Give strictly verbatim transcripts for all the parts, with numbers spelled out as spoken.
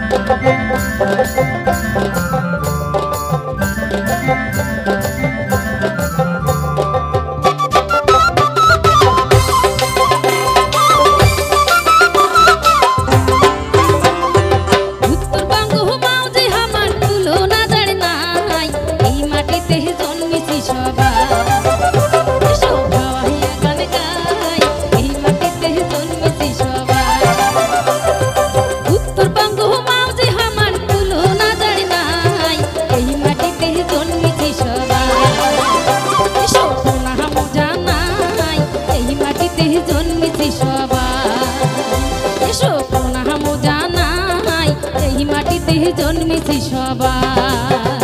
জন্মেছি সবাই।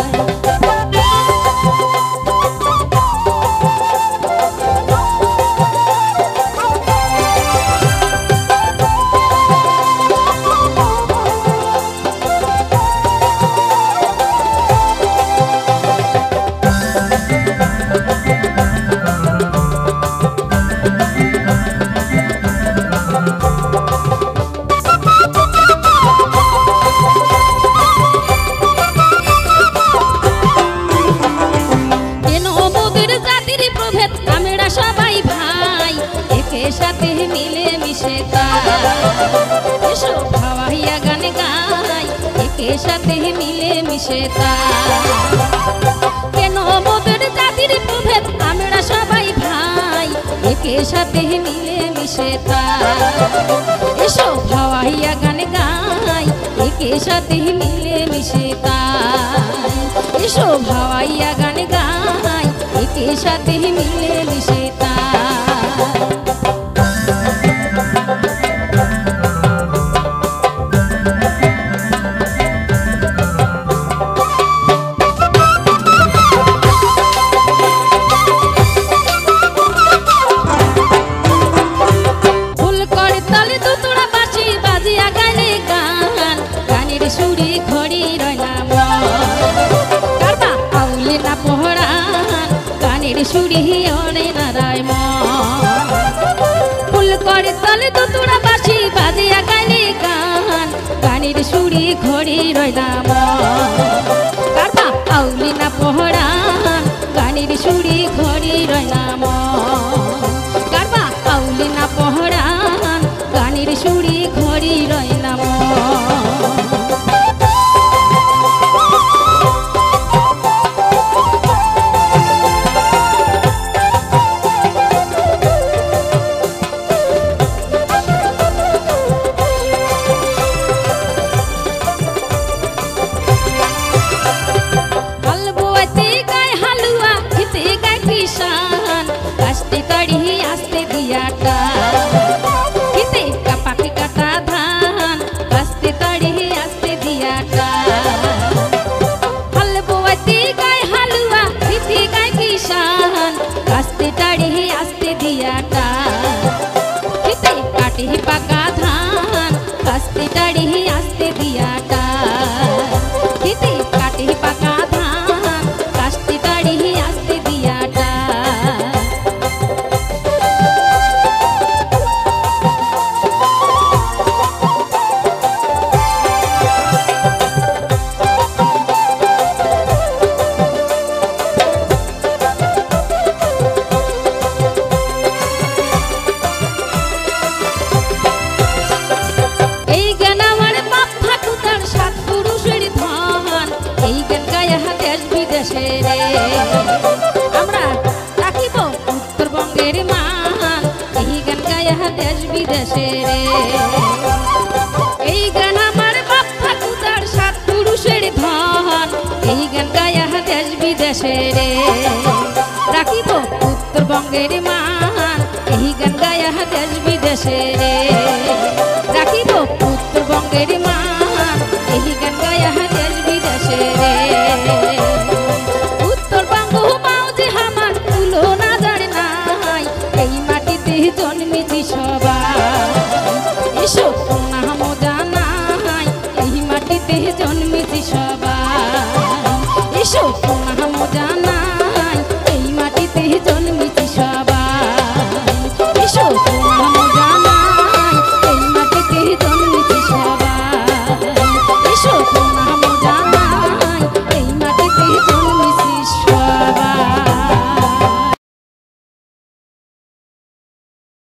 সাথে মিলে মিশে এসো ভাওয়াইয়া গান গাই একে সাথে মিলে মিশে কেন মোদের জাতির প্রভেদ আমরা সবাই ভাই একে সাথে মিলে মিশে এসো ভাওয়াইয়া গান গাই একে সাথে মিলে মিশে এসো ভাওয়াইয়া গান গাই একে সাথে মিলে মিশে সুরি ওরে নারায় ফুল করে তলে তো তোরা বাসি বাজিয়া গাইলে গান গানের সুরি ঘড়ি রইলাম কারবা আউলি না পহরান গানের সুরি ঘড়ি রইলাম কারবা আউলি না পহরান গানের সুরি ঘড়ি রইলাম পাকা ধান কাস্তে টাড়ি আসতে দিয়াটা খেতে কাটে পাকা ধান কাস্তে টাড়ি আসতে দিয়াটা আমরা রাখিব উত্তরবঙ্গের মান এই গান গায়া দেশ বিদেশে রে এই গান আমার বাপ ঠাকুরদার সাত পুরুষের ধন এই গান গায়া দেশ বিদেশে রে রাখিব উত্তরবঙ্গের মান এই গান গায়া দেশ বিদেশে রে রাখিব উত্তরবঙ্গের মান এই গান গায়া দেশ বিদেশে রে জন্মেছি সবাই এসো নাম জানাই এই মাটিতে জন্মেছি সবাই।